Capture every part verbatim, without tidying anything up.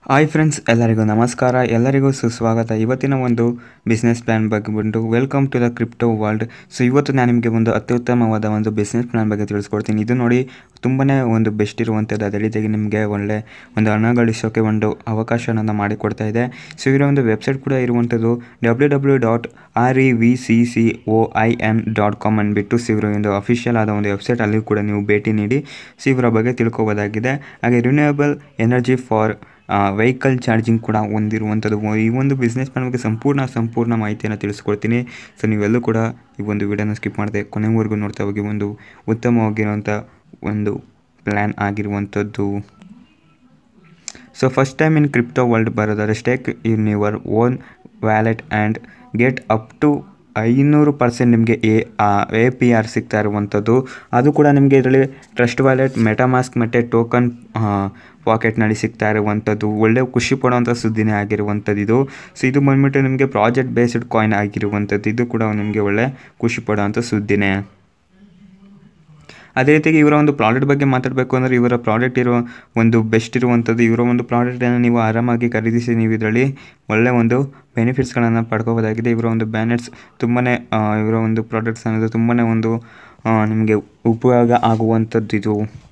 Hi friends, ಎಲ್ಲರಿಗೂ ನಮಸ್ಕಾರ, ಎಲ್ಲರಿಗೂ ಸುಸ್ವಾಗತ. ಇವತ್ತಿನ ಒಂದು ಬಿಸ್ನೆಸ್ ಪ್ಲ್ಯಾನ್ ಬಗ್ಗೆ ಬಂದು welcome to the crypto world. So ಇವತ್ತು ನಾನು ನಿಮಗೆ ಒಂದು ಅತ್ಯುತ್ತಮವಾದ ಒಂದು ಬಿಸ್ನೆಸ್ ಪ್ಲ್ಯಾನ್ ಬಗ್ಗೆ ತಿಳಿಸ್ಕೊಡ್ತೀನಿ. ಇದು ನೋಡಿ ತುಂಬಾ ಒಂದು ಬೆಸ್ಟ್ ಇರುವಂಥದ್ದು. ಅದೇ ರೀತಿಯಾಗಿ ನಿಮಗೆ ಒಳ್ಳೆ ಒಂದು ಹಣ ಗಳಿಸೋಕ್ಕೆ ಒಂದು ಅವಕಾಶವನ್ನು ಮಾಡಿಕೊಡ್ತಾ ಇದೆ. ಸೊ ಇದರ ಒಂದು ವೆಬ್ಸೈಟ್ ಕೂಡ ಇರುವಂಥದ್ದು W W dot R E V C C O I N dot com ಅಂದ್ಬಿಟ್ಟು ಸೊ ಇವರ ಒಂದು ಅಫಿಷಿಯಲ್ ಆದ ಒಂದು ವೆಬ್ಸೈಟ್, ಅಲ್ಲಿ ಕೂಡ ನೀವು ಭೇಟಿ ನೀಡಿ ಸೊ ಇವರ ಬಗ್ಗೆ ತಿಳ್ಕೊಬೋದಾಗಿದೆ. ಹಾಗೆ renewable energy for vehicle charging ಕೂಡ ಹೊಂದಿರುವಂಥದ್ದು. ಈ ಒಂದು ಬಿಸ್ನೆಸ್ ಪ್ಲಾನ್ ಬಗ್ಗೆ ಸಂಪೂರ್ಣ ಸಂಪೂರ್ಣ ಮಾಹಿತಿಯನ್ನು ತಿಳಿಸ್ಕೊಡ್ತೀನಿ. ಸೊ ನೀವೆಲ್ಲೂ ಕೂಡ ಈ ಒಂದು ವಿಡಿಯೋನ ಸ್ಕಿಪ್ ಮಾಡಿದೆ ಕೊನೆವರೆಗೂ ನೋಡ್ತಾ ಹೋಗಿ. ಒಂದು ಉತ್ತಮವಾಗಿರುವಂಥ ಒಂದು ಪ್ಲ್ಯಾನ್ ಆಗಿರುವಂಥದ್ದು. So first time in crypto world ಬರೋದಾದ್ರೆ stake in your own wallet and get up to ಐನೂರು ಪರ್ಸೆಂಟ್ ನಿಮಗೆ ಎ ಎ ಪಿ ಆರ್ ಸಿಗ್ತಾ ಇರುವಂಥದ್ದು. ಅದು ಕೂಡ ನಿಮಗೆ ಇದರಲ್ಲಿ ಟ್ರಸ್ಟ್ ವ್ಯಾಲೆಟ್, ಮೆಟಾಮಾಸ್ಕ್ ಮತ್ತು ಟೋಕನ್ ಪಾಕೆಟ್ನಲ್ಲಿ ಸಿಗ್ತಾ ಇರುವಂಥದ್ದು. ಒಳ್ಳೆ ಖುಷಿ ಪಡುವಂಥ ಸುದ್ದಿನೇ ಆಗಿರುವಂಥದ್ದು ಇದು. ಸೊ ಇದು ಬಂದ್ಬಿಟ್ಟು ನಿಮಗೆ ಪ್ರಾಜೆಕ್ಟ್ ಬೇಸ್ಡ್ ಕಾಯಿನ್ ಆಗಿರುವಂಥದ್ದು. ಇದು ಕೂಡ ನಿಮಗೆ ಒಳ್ಳೆ ಖುಷಿ ಪಡುವಂಥ ಸುದ್ದಿನೇ. ಅದೇ ರೀತಿಯಾಗಿ ಇವರ ಒಂದು ಪ್ರಾಡಕ್ಟ್ ಬಗ್ಗೆ ಮಾತಾಡಬೇಕು ಅಂದರೆ ಇವರ ಪ್ರಾಡಕ್ಟ್ ಇರೋ ಒಂದು ಬೆಸ್ಟ್ ಇರುವಂಥದ್ದು. ಇವರ ಒಂದು ಪ್ರಾಡಕ್ಟನ್ನು ನೀವು ಆರಾಮಾಗಿ ಖರೀದಿಸಿ ನೀವು ಇದರಲ್ಲಿ ಒಳ್ಳೆಯ ಒಂದು ಬೆನಿಫಿಟ್ಸ್ಗಳನ್ನು ಪಡ್ಕೋಬೋದಾಗಿದೆ. ಇವರ ಒಂದು ಬ್ಯಾನೆಟ್ಸ್ ತುಂಬಾ ಇವರ ಒಂದು ಪ್ರಾಡಕ್ಟ್ಸ್ ಅನ್ನೋದು ತುಂಬಾ ಒಂದು ನಿಮಗೆ ಉಪಯೋಗ ಆಗುವಂಥದ್ದು ಇದು.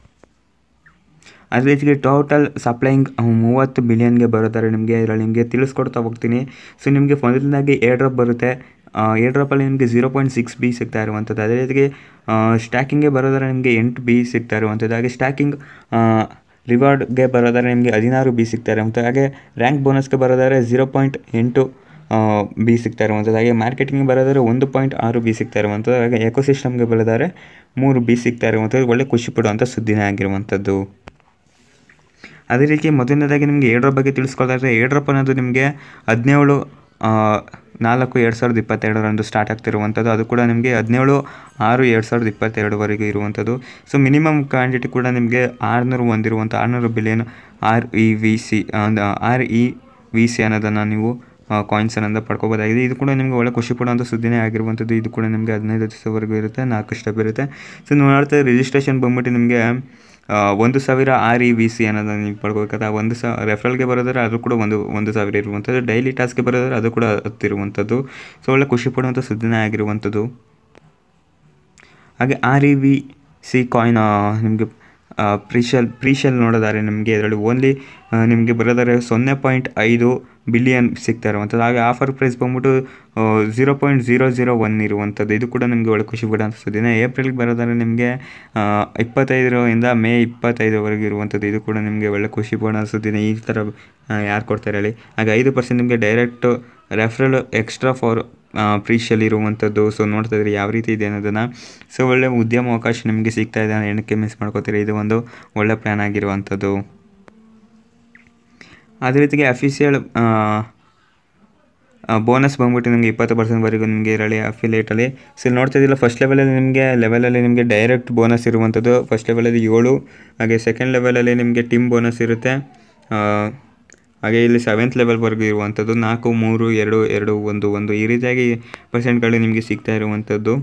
ಅದೇ ರೀತಿಗೆ ಟೋಟಲ್ ಸಪ್ಲೈಯಿಂಗ್ ಮೂವತ್ತು ಬಿಲಿಯನ್ಗೆ ಬರುತ್ತಾರೆ ನಿಮಗೆ. ಇದರಲ್ಲಿ ನಿಮಗೆ ತಿಳಿಸ್ಕೊಡ್ತಾ ಹೋಗ್ತೀನಿ. ಸೊ ನಿಮಗೆ ಮೊದಲನೇದಾಗಿ ಏರ್ಡ್ರಾಪ್ ಬರುತ್ತೆ. ಏರ್ಡ್ರಾಪಲ್ಲಿ ನಿಮಗೆ ಝೀರೋ ಪಾಯಿಂಟ್ ಸಿಕ್ಸ್ ಬಿ ಸಿಗ್ತಾ ಇರುವಂಥದ್ದು. ಅದೇ ರೀತಿಗೆ ಸ್ಟ್ಯಾಕಿಂಗ್ಗೆ ಬರೋದಾದ್ರೆ ನಿಮಗೆ ಎಂಟು ಬಿ ಸಿಗ್ತಾ ಇರುವಂಥದ್ದು. ಹಾಗೆ ಸ್ಟ್ಯಾಕಿಂಗ್ ರಿವಾರ್ಡ್ಗೆ ಬರೋದಾದ್ರೆ ನಿಮಗೆ ಹದಿನಾರು ಬಿ ಸಿಗ್ತಾ ಇರುವಂಥದ್ದು. ಹಾಗೆ ರ್ಯಾಂಕ್ ಬೋನಸ್ಗೆ ಬರೋದಾದ್ರೆ ಝೀರೋ ಪಾಯಿಂಟ್ ಎಂಟು ಬಿ ಸಿಗ್ತಾ ಇರುವಂಥದ್ದು. ಹಾಗೆ ಮಾರ್ಕೆಟಿಂಗ್ಗೆ ಬರೋದಾದ್ರೆ ಒಂದು ಪಾಯಿಂಟ್ ಆರು ಬಿ ಸಿಗ್ತಾ ಇರುವಂಥದ್ದು. ಹಾಗೆ ಎಕೋಸಿಸ್ಟಮ್ಗೆ ಬರೋದಾದ್ರೆ ಮೂರು ಬಿ ಸಿಗ್ತಾ ಇರುವಂಥದ್ದು. ಒಳ್ಳೆ ಖುಷಿ ಪಡುವಂಥ ಸುದ್ದಿನೇ ಆಗಿರುವಂಥದ್ದು. ಅದೇ ರೀತಿ ಮೊದಲನೇದಾಗಿ ನಿಮಗೆ ಏರ್ಡ್ರಾಪ್ ಬಗ್ಗೆ ತಿಳಿಸ್ಕೊಳ್ತಾರೆ. ಏರ್ಡ್ರಾಪ್ ಅನ್ನೋದು ನಿಮಗೆ ಹದಿನೇಳು ನಾಲ್ಕು ಎರಡು ಸಾವಿರದ ಇಪ್ಪತ್ತೆರಡರಂದು ಸ್ಟಾರ್ಟ್ ಆಗ್ತಿರುವಂಥದ್ದು. ಅದು ಕೂಡ ನಿಮಗೆ ಹದಿನೇಳು ಆರು ಎರಡು ಸಾವಿರದ ಇಪ್ಪತ್ತೆರಡುವರೆಗೂ ಇರುವಂಥದ್ದು. ಸೊ ಮಿನಿಮಮ್ ಕ್ವಾಂಟಿಟಿ ಕೂಡ ನಿಮಗೆ ಆರುನೂರು ಹೊಂದಿರುವಂಥ ಆರುನೂರು billion R E V C R E V C ಅನ್ನೋದನ್ನು ನೀವು ಕಾಯಿನ್ಸ್ ಅನ್ನೋದು ಪಡ್ಕೋಬೋದಾಗಿದೆ. ಇದು ಕೂಡ ನಿಮಗೆ ಒಳ್ಳೆ ಖುಷಿ ಪಡುವಂಥ ಸುದ್ದಿನೇ ಆಗಿರುವಂಥದ್ದು. ಇದು ಕೂಡ ನಿಮಗೆ ಹದಿನೈದು ದಿವಸವರೆಗೂ ಇರುತ್ತೆ, ನಾಲ್ಕು ಸ್ಟೆಪ್ ಇರುತ್ತೆ. ಸೊ ನೋಡ್ತಾ ರಿಜಿಸ್ಟ್ರೇಷನ್ ಬಂದ್ಬಿಟ್ಟು ನಿಮಗೆ ಒಂದು ಸಾವಿರ ಆರ್ ಇ ವಿ ಸಿ ಅನ್ನೋದನ್ನು ನೀವು ಪಡ್ಕೋಬೇಕಾದ್ರೆ ಒಂದು ಸಾ ರೆಫರಲ್ಗೆ ಬರೋದಾದ್ರೆ ಅದು ಕೂಡ ಒಂದು ಒಂದು ಸಾವಿರ ಇರುವಂಥದ್ದು. ಡೈಲಿ ಟಾಸ್ಕ್ಗೆ ಬರೋದಾದ್ರೆ ಅದು ಕೂಡ ಹತ್ತಿರುವಂಥದ್ದು. ಸೊ ಒಳ್ಳೆ ಖುಷಿ ಪಡುವಂಥ ಸುದ್ದಿನೇ ಆಗಿರುವಂಥದ್ದು. ಹಾಗೆ R E V C coin ನಿಮಗೆ ಪ್ರೀಶಲ್ ಪ್ರೀಶಲ್ ನೋಡೋದಾರೆ ನಿಮಗೆ ಇದರಲ್ಲಿ ಓನ್ಲಿ ನಿಮಗೆ ಬರೋದಾದ್ರೆ ಸೊನ್ನೆ ಪಾಯಿಂಟ್ ಐದು ಬಿಲಿಯನ್ ಸಿಗ್ತಾ ಇರುವಂಥದ್ದು. ಹಾಗೆ ಆಫರ್ ಪ್ರೈಸ್ ಬಂದ್ಬಿಟ್ಟು zero point zero zero one ಇರುವಂಥದ್ದು. ಇದು ಕೂಡ ನಿಮಗೆ ಒಳ್ಳೆ ಖುಷಿ ಪಡುವಂಥ ಸುದ್ದಿನೇ. ಏಪ್ರಿಲ್ಗೆ ಬರೋದಾದ್ರೆ ನಿಮಗೆ ಇಪ್ಪತ್ತೈದರಿಂದ ಮೇ ಇಪ್ಪತ್ತೈದರವರೆಗೆ ಇರುವಂಥದ್ದು. ಇದು ಕೂಡ ನಿಮಗೆ ಒಳ್ಳೆ ಖುಷಿ ಪಡೋ ಸುದ್ದಿನೇ. ಈ ಥರ ಯಾರು ಕೊಡ್ತಾರೆ ಹೇಳಿ. ಹಾಗೆ ಐದು ಪರ್ಸೆಂಟ್ ನಿಮಗೆ direct referral extra for presale ಇರುವಂಥದ್ದು. ಸೊ ನೋಡ್ತಾ ಇದ್ರಿ ಯಾವ ರೀತಿ ಇದೆ ಅನ್ನೋದನ್ನು. ಸೊ ಒಳ್ಳೆ ಉದ್ಯಮ ಅವಕಾಶ ನಿಮಗೆ ಸಿಗ್ತಾ ಇದೆ, ಏನಕ್ಕೆ ಮಿಸ್ ಮಾಡ್ಕೋತೀರಿ. ಇದು ಒಂದು ಒಳ್ಳೆ ಪ್ಲ್ಯಾನ್ ಆಗಿರುವಂಥದ್ದು. ಅದೇ ರೀತಿಗೆ ಅಫಿಷಿಯಲ್ ಬೋನಸ್ ಬಂದ್ಬಿಟ್ಟು ನಿಮಗೆ ಇಪ್ಪತ್ತು ಪರ್ಸೆಂಟ್ವರೆಗೂ ನಿಮಗೆ ಇದರಲ್ಲಿ ಅಫಿಲಿಯೇಟಲ್ಲಿ. ಸೊ ನೋಡ್ತಾ ಇದ್ದಿಲ್ಲ ಫಸ್ಟ್ ಲೆವೆಲಲ್ಲಿ ನಿಮಗೆ ಲೆವೆಲಲ್ಲಿ ನಿಮಗೆ ಡೈರೆಕ್ಟ್ ಬೋನಸ್ ಇರುವಂಥದ್ದು. ಫಸ್ಟ್ ಲೆವೆಲಲ್ಲಿ ಏಳು. ಹಾಗೆ ಸೆಕೆಂಡ್ ಲೆವೆಲಲ್ಲಿ ನಿಮಗೆ ಟೀಮ್ ಬೋನಸ್ ಇರುತ್ತೆ. ಹಾಗೆ ಇಲ್ಲಿ ಸೆವೆಂತ್ ಲೆವೆಲ್ವರೆಗೂ ಇರುವಂಥದ್ದು. ನಾಲ್ಕು ಮೂರು ಎರಡು ಎರಡು ಒಂದು ಒಂದು ಈ ರೀತಿಯಾಗಿ ಪರ್ಸೆಂಟ್ಗಳು ನಿಮಗೆ ಸಿಗ್ತಾ ಇರುವಂಥದ್ದು.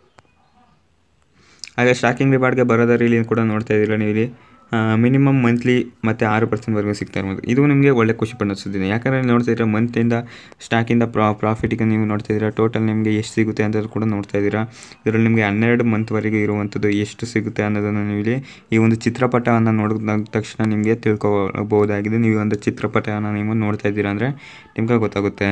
ಹಾಗೆ ಸ್ಟಾಕಿಂಗ್ ರಿವಾರ್ಡ್ಗೆ ಬರೋದಾದ್ರೆ ಇಲ್ಲಿ ಕೂಡ ನೋಡ್ತಾ ಇದ್ದೀರಾ ನೀವು. ಇಲ್ಲಿ ಮಿನಿಮಮ್ ಮಂತ್ಲಿ ಮತ್ತು ಆರು ಪರ್ಸೆಂಟ್ವರೆಗೂ ಸಿಗ್ತಾ ಇರ್ಬೋದು. ಇದು ನಿಮಗೆ ಒಳ್ಳೆ ಖುಷಿ ಪಡೋ ಸುದ್ದಿನೇ. ಯಾಕಂದರೆ ನೋಡ್ತಾ ಇದ್ದೀರಾ ಮಂತಿಂದ ಸ್ಟಾಕಿಂದ ಪ್ರಾ ಪ್ರಾಫಿಟಿಗೆ ನೀವು ನೋಡ್ತಾ ಇದ್ದೀರಾ ಟೋಟಲ್ ನಿಮಗೆ ಎಷ್ಟು ಸಿಗುತ್ತೆ ಅಂತ ಕೂಡ ನೋಡ್ತಾ ಇದ್ದೀರಾ. ಇದರಲ್ಲಿ ನಿಮಗೆ ಹನ್ನೆರಡು ಮಂತ್ವರೆಗೂ ಇರುವಂಥದ್ದು. ಎಷ್ಟು ಸಿಗುತ್ತೆ ಅನ್ನೋದನ್ನು ನೀವು ಇಲ್ಲಿ ಈ ಒಂದು ಚಿತ್ರಪಟವನ್ನು ನೋಡಿದ ತಕ್ಷಣ ನಿಮಗೆ ತಿಳ್ಕೊಬೋದಾಗಿದೆ. ನೀವು ಒಂದು ಚಿತ್ರಪಟವನ್ನು ನೀವು ನೋಡ್ತಾ ಇದ್ದೀರಾ ಅಂದರೆ ನಿಮ್ಗೆ ಗೊತ್ತಾಗುತ್ತೆ.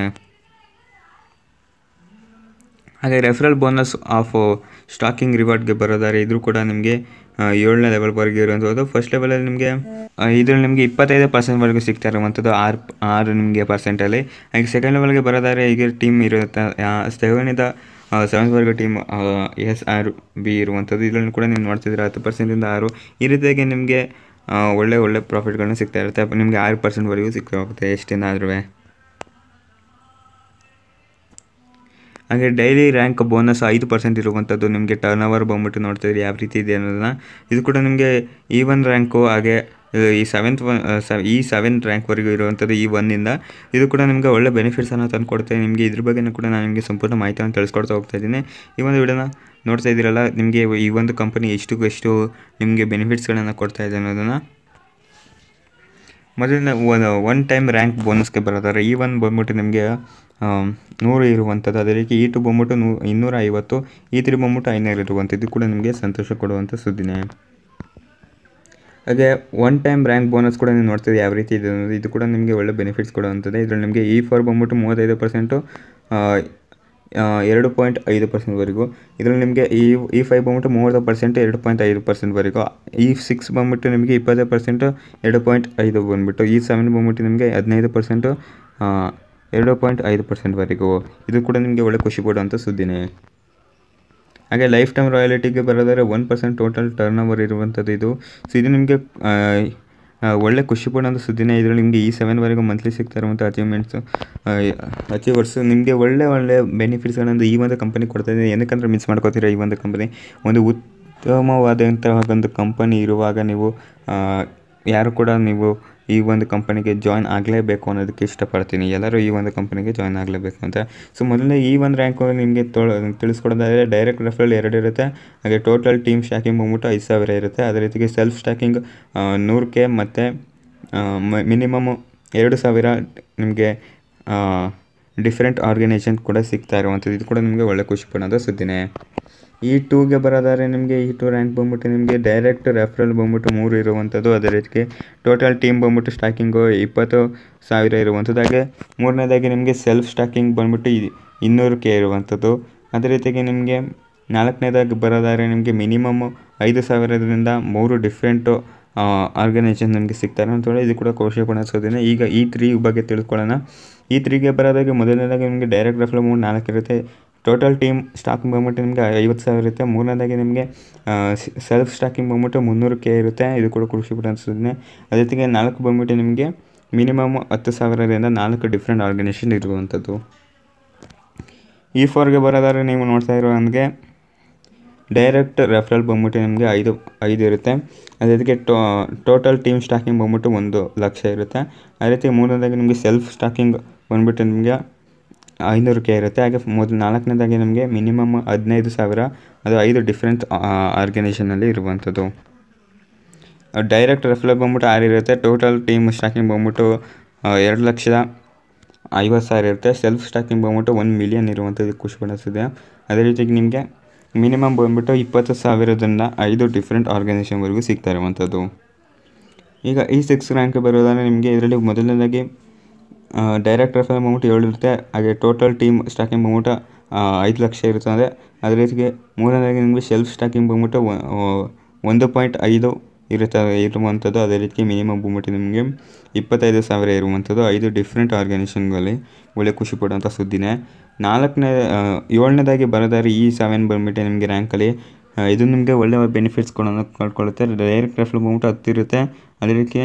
ಹಾಗೆ ರೆಫರಲ್ ಬೋನಸ್ ಆಫ್ ಸ್ಟಾಕಿಂಗ್ ರಿವಾರ್ಡ್ಗೆ ಬರೋದಾರೆ ಇದ್ರೂ ಕೂಡ ನಿಮಗೆ ಏಳನೇ ಲೆವೆಲ್ವರೆಗೆ ಇರುವಂಥದ್ದು. ಫಸ್ಟ್ ಲೆವೆಲಲ್ಲಿ ನಿಮಗೆ ಇದರಲ್ಲಿ ನಿಮಗೆ ಇಪ್ಪತ್ತೈದು ಪರ್ಸೆಂಟ್ವರೆಗೂ ಸಿಗ್ತಾ ಇರುವಂಥದ್ದು ಆರು ಆರು ನಿಮಗೆ ಪರ್ಸೆಂಟಲ್ಲಿ. ಹಾಗೆ ಸೆಕೆಂಡ್ ಲೆವೆಲ್ಗೆ ಬರೋದಾದ್ರೆ ಈಗ ಟೀಮ್ ಇರುತ್ತೆ ಸೆವೆನಿಂದ ಸೆವೆಂತ್ವರೆಗೂ ಟೀಮ್ ಎಸ್ ಆರ್ ಬಿ ಇರುವಂಥದ್ದು. ಇದರಲ್ಲಿ ಕೂಡ ನೀವು ನೋಡ್ತಿದ್ದೀರಾ ಹತ್ತು ಪರ್ಸೆಂಟಿಂದ ಆರು ಈ ರೀತಿಯಾಗಿ ನಿಮಗೆ ಒಳ್ಳೆ ಒಳ್ಳೆ ಪ್ರಾಫಿಟ್ಗಳನ್ನ ಸಿಗ್ತಾ ಇರುತ್ತೆ. ನಿಮಗೆ ಆರು ಪರ್ಸೆಂಟ್ವರೆಗೂ ಸಿಗ್ತಾ ಹೋಗುತ್ತೆ ಎಷ್ಟಿಂದ ಆದ್ರೂ. ಹಾಗೆ ಡೈಲಿ ರ್ಯಾಂಕ್ ಬೋನಸ್ ಐದು ಪರ್ಸೆಂಟ್ ಇರುವಂಥದ್ದು. ನಿಮಗೆ ಟರ್ನ್ ಓವರ್ ಬಂದ್ಬಿಟ್ಟು ನೋಡ್ತಾ ಇದ್ದೀರಿ ಯಾವ ರೀತಿ ಇದೆ ಅನ್ನೋದನ್ನು. ಇದು ಕೂಡ ನಿಮಗೆ ಈ ಒನ್ ರ್ಯಾಂಕು ಹಾಗೆ ಈ ಸೆವೆಂತ್ ಒನ್ ಈ ಸೆವೆಂತ್ ರ್ಯಾಂಕ್ವರೆಗೂ ಇರುವಂಥದ್ದು ಈ ಒನ್ನಿಂದ. ಇದು ಕೂಡ ನಿಮಗೆ ಒಳ್ಳೆ ಬೆನಿಫಿಟ್ಸನ್ನು ತಂದು ಕೊಡ್ತೇನೆ ನಿಮಗೆ. ಇದ್ರ ಬಗ್ಗೆ ಕೂಡ ನಾನು ನಿಮಗೆ ಸಂಪೂರ್ಣ ಮಾಹಿತಿಯನ್ನು ತಿಳಿಸ್ಕೊಡ್ತಾ ಹೋಗ್ತಾ ಇದ್ದೀನಿ. ಈ ಒಂದು ವಿಡಿಯೋನ ನೋಡ್ತಾ ಇದ್ದೀರಲ್ಲ, ನಿಮಗೆ ಈ ಒಂದು ಕಂಪನಿ ಎಷ್ಟು ಎಷ್ಟು ನಿಮಗೆ ಬೆನಿಫಿಟ್ಸ್ಗಳನ್ನು ಕೊಡ್ತಾ ಇದೆ ಅನ್ನೋದನ್ನು ಮೊದಲಿನ ಒನ್ ಟೈಮ್ ರ್ಯಾಂಕ್ ಬೋನಸ್ಗೆ ಬರೋದಾದ್ರೆ ಈ ಒನ್ ಬಂದ್ಬಿಟ್ಟು ನಿಮಗೆ ನೂರು ಇರುವಂಥದ್ದು, ಅದೇ ರೀತಿ ಈ ಟು ಬಂದ್ಬಿಟ್ಟು ನೂ ಇನ್ನೂರ ಐವತ್ತು, ಈ ತ್ರೀ ಬಂದ್ಬಿಟ್ಟು ಐನೂರು ಇರುವಂಥದ್ದು ಕೂಡ ನಿಮಗೆ ಸಂತೋಷ ಕೊಡುವಂಥ ಸುದ್ದಿನೇ. ಹಾಗೆ ಒನ್ ಟೈಮ್ ರ್ಯಾಂಕ್ ಬೋನಸ್ ಕೂಡ ನೀವು ನೋಡ್ತೀವಿ ಯಾವ ರೀತಿ ಇದೆ ಅನ್ನೋದು, ಇದು ಕೂಡ ನಿಮಗೆ ಒಳ್ಳೆ ಬೆನಿಫಿಟ್ಸ್ ಕೊಡುವಂಥದ್ದು. ಇದರಲ್ಲಿ ನಿಮಗೆ ಇ ಫೋರ್ ಬಂದ್ಬಿಟ್ಟು ಮೂವತ್ತೈದು ಪರ್ಸೆಂಟು ಎರಡು ಪಾಯಿಂಟ್ ಐದು ಪರ್ಸೆಂಟ್ವರೆಗೂ, ಇದರಲ್ಲಿ ನಿಮಗೆ ಈ ಇ ಫೈವ್ ಬಂದ್ಬಿಟ್ಟು ಮೂವತ್ತು ಪರ್ಸೆಂಟ್ ಎರಡು ಪಾಯಿಂಟ್ ಐದು ಪರ್ಸೆಂಟ್ವರೆಗೂ, ಈ ಸಿಕ್ಸ್ ಬಂದ್ಬಿಟ್ಟು ನಿಮಗೆ ಇಪ್ಪತ್ತು ಪರ್ಸೆಂಟು ಎರಡು ಪಾಯಿಂಟ್ ಐದು ಬಂದುಬಿಟ್ಟು, ಈ ಸೆವೆನ್ ಬಂದ್ಬಿಟ್ಟು ನಿಮಗೆ ಹದಿನೈದು ಪರ್ಸೆಂಟು ಎರಡು ಪಾಯಿಂಟ್ ಐದು ಪರ್ಸೆಂಟ್ವರೆಗೂ. ಇದು ಕೂಡ ನಿಮಗೆ ಒಳ್ಳೆ ಖುಷಿ ಪಡುವಂಥ ಸುದ್ದಿನೇ. ಹಾಗೆ ಲೈಫ್ ಟೈಮ್ ರಾಯಲಿಟಿಗೆ ಬರೋದಾದ್ರೆ one percent total turnover ಇರುವಂಥದ್ದು ಇದು. ಸೊ ಇದು ನಿಮಗೆ ಒಳ್ಳೆ ಖುಷಿ ಪಡೋಂಥ ಸುದ್ದಿನೇ. ಇದರಲ್ಲಿ ನಿಮಗೆ ಈ ಸೆವೆನ್ವರೆಗೂ ಮಂತ್ಲಿ ಸಿಗ್ತಾ ಇರುವಂಥ ಅಚೀವ್ಮೆಂಟ್ಸು ಅಚೀವರ್ಸು ನಿಮಗೆ ಒಳ್ಳೆ ಒಳ್ಳೆ ಬೆನಿಫಿಟ್ಸ್ಗಳನ್ನು ಈ ಒಂದು ಕಂಪನಿ ಕೊಡ್ತಾಯಿದೆ. ಏನಕ್ಕಂದ್ರೆ ಮಿಸ್ ಮಾಡ್ಕೋತೀರ, ಈ ಒಂದು ಕಂಪನಿ ಒಂದು ಉತ್ತಮವಾದಂತಹ ಒಂದು ಕಂಪನಿ ಇರುವಾಗ ನೀವು ಯಾರು ಕೂಡ ನೀವು ಈ ಒಂದು ಕಂಪನಿಗೆ ಜಾಯ್ನ್ ಆಗಲೇಬೇಕು ಅನ್ನೋದಕ್ಕೆ ಇಷ್ಟಪಡ್ತೀನಿ. ಎಲ್ಲರೂ ಈ ಒಂದು ಕಂಪನಿಗೆ ಜಾಯ್ನ್ ಆಗಲೇಬೇಕು ಅಂತ. ಸೊ ಮೊದಲನೇ ಈ ಒಂದು ರ್ಯಾಂಕು ನಿಮಗೆ ತೊ ತಿಳಿಸ್ಕೊಡೋದಾದರೆ ಡೈರೆಕ್ಟ್ ರೆಫರಲ್ ಎರಡು ಇರುತ್ತೆ. ಹಾಗೆ ಟೋಟಲ್ ಟೀಮ್ ಸ್ಟ್ಯಾಕಿಂಗ್ ಬಂದ್ಬಿಟ್ಟು ಐದು ಸಾವಿರ ಇರುತ್ತೆ. ಅದೇ ರೀತಿಗೆ ಸೆಲ್ಫ್ ಸ್ಟ್ಯಾಕಿಂಗ್ ನೂರು ಕೆ ಮತ್ತು ಮಿನಿಮಮ್ ಎರಡು ಸಾವಿರ ನಿಮಗೆ ಡಿಫ್ರೆಂಟ್ ಆರ್ಗನೈಸೇಷನ್ ಕೂಡ ಸಿಗ್ತಾ ಇರುವಂಥದ್ದು. ಇದು ಕೂಡ ನಿಮಗೆ ಒಳ್ಳೆ ಖುಷಿ ಪಡೋದು ಸುದ್ದಿನೇ. ಈ ಟೂಗೆ ಬರೋದಾದ್ರೆ ನಿಮಗೆ ಈ ಟೂ ರ್ಯಾಂಕ್ ಬಂದ್ಬಿಟ್ಟು ನಿಮಗೆ ಡೈರೆಕ್ಟ್ ರೆಫರಲ್ ಬಂದ್ಬಿಟ್ಟು ಮೂರು ಇರುವಂಥದ್ದು. ಅದೇ ರೀತಿಗೆ ಟೋಟಲ್ ಟೀಮ್ ಬಂದ್ಬಿಟ್ಟು ಸ್ಟಾಕಿಂಗು ಇಪ್ಪತ್ತು ಸಾವಿರ ಇರುವಂಥದ್ದು. ಹಾಗೆ ಮೂರನೇದಾಗಿ ನಿಮಗೆ ಸೆಲ್ಫ್ ಸ್ಟಾಕಿಂಗ್ ಬಂದ್ಬಿಟ್ಟು ಇನ್ನೂರು ಕೆ ಇರುವಂಥದ್ದು. ಅದೇ ರೀತಿಗೆ ನಿಮಗೆ ನಾಲ್ಕನೇದಾಗಿ ಬರೋದಾದ್ರೆ ನಿಮಗೆ ಮಿನಿಮಮ್ ಐದು ಸಾವಿರದಿಂದ ಮೂರು ಡಿಫ್ರೆಂಟು ಆರ್ಗನೈಸೇಷನ್ ನಿಮಗೆ ಸಿಗ್ತಾರೆ ಅಂತೇಳಿ ಇದು ಕೂಡ ಖುಷಿ ಪಡಿಸೋದೇನೆ. ಈಗ ಈ ತ್ರೀ ಬಗ್ಗೆ ತಿಳ್ಕೊಳ್ಳೋಣ. ಈ ತ್ರೀಗೆ ಬರೋದಾಗಿ ಮೊದಲನೇದಾಗಿ ನಿಮಗೆ ಡೈರೆಕ್ಟ್ ರೆಫರಲ್ ಮೂರು ನಾಲ್ಕು ಇರುತ್ತೆ. ಟೋಟಲ್ ಟೀಮ್ ಸ್ಟಾಕಿಂಗ್ ಬಂದ್ಬಿಟ್ಟು ನಿಮಗೆ ಐವತ್ತು ಸಾವಿರ ಇರುತ್ತೆ. ಮೂರನೇದಾಗಿ ನಿಮಗೆ ಸೆಲ್ಫ್ ಸ್ಟಾಕಿಂಗ್ ಬಂದ್ಬಿಟ್ಟು ಮುನ್ನೂರು ಕೆ ಇರುತ್ತೆ. ಇದು ಕೂಡ ಖುಷಿ ಪಡಿಸೋದನ್ನೇ. ಅದೇ ರೀತಿಗೆ ನಾಲ್ಕು ಬಂದ್ಬಿಟ್ಟು ನಿಮಗೆ ಮಿನಿಮಮ್ ಹತ್ತು ಸಾವಿರದಿಂದ ನಾಲ್ಕು ಡಿಫ್ರೆಂಟ್ ಆರ್ಗನೈಸೇಷನ್ ಇರುವಂಥದ್ದು. ಈ ಫೋರ್ಗೆ ಬರೋದಾದ್ರೆ ನೀವು ನೋಡ್ತಾ ಇರೋ ಹಂಗೆ ಡೈರೆಕ್ಟ್ ರೆಫರಲ್ ಬಂದ್ಬಿಟ್ಟು ನಿಮಗೆ ಐದು ಐದು ಇರುತ್ತೆ. ಅದೇ ರೀತಿಗೆ ಟೋಟಲ್ ಟೀಮ್ ಸ್ಟಾಕಿಂಗ್ ಬಂದ್ಬಿಟ್ಟು ಒಂದು ಲಕ್ಷ ಇರುತ್ತೆ. ಅದೇ ರೀತಿ ಮೂರನೇದಾಗಿ ನಿಮಗೆ ಸೆಲ್ಫ್ ಸ್ಟಾಕಿಂಗ್ ಬಂದ್ಬಿಟ್ಟು ನಿಮಗೆ ಐನೂರು ಕೆ ಇರುತ್ತೆ. ಹಾಗೆ ಮೊದಲು ನಾಲ್ಕನೇದಾಗಿ ನಮಗೆ ಮಿನಿಮಮ್ ಹದಿನೈದು ಸಾವಿರ, ಅದು ಐದು ಡಿಫ್ರೆಂಟ್ ಆರ್ಗನೈಸೇಷನಲ್ಲಿ ಇರುವಂಥದ್ದು. ಡೈರೆಕ್ಟ್ ರೆಫರಲ್ ಬಂದ್ಬಿಟ್ಟು ಆರು ಇರುತ್ತೆ. ಟೋಟಲ್ ಟೀಮ್ ಸ್ಟಾಕಿಂಗ್ ಬಂದ್ಬಿಟ್ಟು ಎರಡು ಲಕ್ಷದ ಐವತ್ತು ಸಾವಿರ ಇರುತ್ತೆ. ಸೆಲ್ಫ್ ಸ್ಟಾಕಿಂಗ್ ಬಂದ್ಬಿಟ್ಟು ಒಂದು ಮಿಲಿಯನ್ ಇರುವಂಥದ್ದು ಖುಷಿ ಪಡಿಸಿದೆ. ಅದೇ ರೀತಿಗೆ ನಿಮಗೆ ಮಿನಿಮಮ್ ಬಂದ್ಬಿಟ್ಟು ಇಪ್ಪತ್ತು ಸಾವಿರದಿಂದ ಐದು ಡಿಫ್ರೆಂಟ್ ಆರ್ಗನೈಸೇಷನ್ವರೆಗೂ ಸಿಗ್ತಾ ಇರುವಂಥದ್ದು. ಈಗ ಈ ಸಿಕ್ಸ್ ರ್ಯಾಂಕ್ ಬರೋದಾದ್ರೆ ನಿಮಗೆ ಇದರಲ್ಲಿ ಮೊದಲನೇದಾಗಿ ಡೈರೆಕ್ಟ್ ರೆಫರಲ್ ಬಂದ್ಬಿಟ್ಟು ಏಳು ಇರುತ್ತೆ. ಹಾಗೆ ಟೋಟಲ್ ಟೀಮ್ ಸ್ಟಾಕಿಂಗ್ ಬಂದ್ಬಿಟ್ಟು ಐದು ಲಕ್ಷ ಇರ್ತದೆ. ಅದೇ ರೀತಿಗೆ ಮೂರನೇದಾಗಿ ನಿಮಗೆ ಸೆಲ್ಫ್ ಸ್ಟಾಕಿಂಗ್ ಬಂದ್ಬಿಟ್ಟು ಒಂದು ಪಾಯಿಂಟ್ ಐದು ಇರುತ್ತೆ ಇರುವಂಥದ್ದು. ಅದೇ ರೀತಿ ಮಿನಿಮಮ್ ಬಂದ್ಬಿಟ್ಟು ನಿಮಗೆ ಇಪ್ಪತ್ತೈದು ಸಾವಿರ ಇರುವಂಥದ್ದು. ಐದು ಡಿಫ್ರೆಂಟ್ ಆರ್ಗನೈಸೇಷನ್ಗಳಲ್ಲಿ ಒಳ್ಳೆ ಖುಷಿ ಪಡುವಂಥ ಸುದ್ದಿನೇ. ನಾಲ್ಕನೇ ಏಳನೇದಾಗಿ ಬರೋದಾದ್ರೆ ಈ ಸೆವೆನ್ ಬಂದ್ಬಿಟ್ಟು ನಿಮಗೆ ರ್ಯಾಂಕಲ್ಲಿ ಇದು ನಿಮಗೆ ಒಳ್ಳೆ ಬೆನಿಫಿಟ್ಸ್ ಕೊಡೋಣ ಕಳ್ಕೊಳ್ಳುತ್ತೆ. ಡೈರೆಕ್ಟ್ ರೆಫರಲ್ ಬಂದ್ಬಿಟ್ಟು ಹತ್ತು ಇರುತ್ತೆ. ಅದೇ ರೀತಿ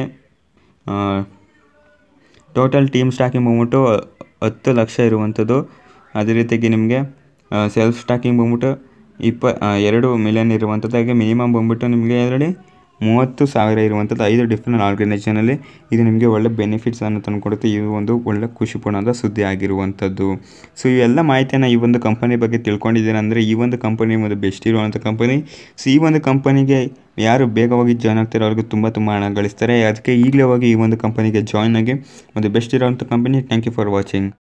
ಟೋಟಲ್ ಟೀಮ್ ಸ್ಟಾಕಿಂಗ್ ಬಂದ್ಬಿಟ್ಟು ಹತ್ತು ಲಕ್ಷ ಇರುವಂಥದ್ದು. ಅದೇ ರೀತಿಯಾಗಿ ನಿಮಗೆ ಸೆಲ್ಫ್ ಸ್ಟಾಕಿಂಗ್ ಬಂದ್ಬಿಟ್ಟು ಇಪ್ಪ ಎರಡು ಮಿಲಿಯನ್ ಇರುವಂಥದ್ದು. ಹಾಗೆ ಮಿನಿಮಮ್ ಬಂದ್ಬಿಟ್ಟು ನಿಮಗೆ ಅದರಲ್ಲಿ ಮೂವತ್ತು ಸಾವಿರ ಇರುವಂಥದ್ದು. ಐದು ಡಿಫ್ರೆಂಟ್ ಆರ್ಗನೈಸೇಷನಲ್ಲಿ ಇದು ನಿಮಗೆ ಒಳ್ಳೆ ಬೆನಿಫಿಟ್ಸನ್ನು ತಂದುಕೊಡುತ್ತೆ. ಇದು ಒಂದು ಒಳ್ಳೆ ಖುಷಿ ಪಡೋಂಥ ಸುದ್ದಿ ಆಗಿರುವಂಥದ್ದು. ಸೊ ಇವೆಲ್ಲ ಮಾಹಿತಿಯನ್ನು ಈ ಒಂದು ಕಂಪನಿ ಬಗ್ಗೆ ತಿಳ್ಕೊಂಡಿದ್ದೀರ ಅಂದರೆ ಈ ಒಂದು ಕಂಪನಿ ಒಂದು ಬೆಸ್ಟ್ ಇರುವಂಥ ಕಂಪನಿ. ಸೊ ಈ ಒಂದು ಕಂಪನಿಗೆ ಯಾರು ಬೇಗವಾಗಿ ಜಾಯ್ನ್ ಆಗ್ತಾರೆ ಅವ್ರಿಗೆ ತುಂಬ ತುಂಬ ಹಣ ಗಳಿಸ್ತಾರೆ. ಅದಕ್ಕೆ ಈಗಲೇ ಹೋಗಿ ಈ ಒಂದು ಕಂಪನಿಗೆ ಜಾಯ್ನ್ ಆಗಿ ಒಂದು ಬೆಸ್ಟ್ ಇರೋವಂಥ company. Thank you for watching.